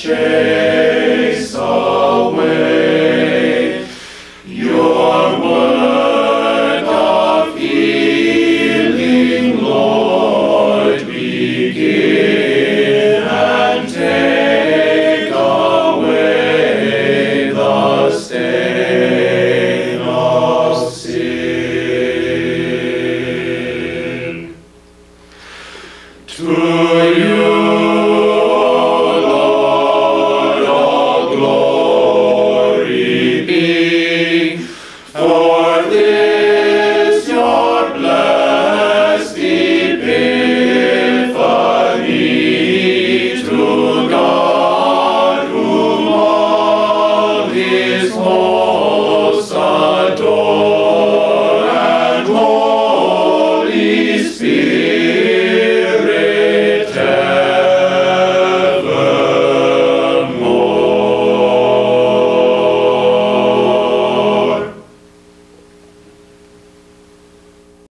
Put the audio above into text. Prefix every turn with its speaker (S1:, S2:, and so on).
S1: chase away. Your work of healing, Lord, begin and take away the stain of sin. To you, Lord, all glory be, for this your blessed Epiphany, to God whom all his hosts adore, and Holy Spirit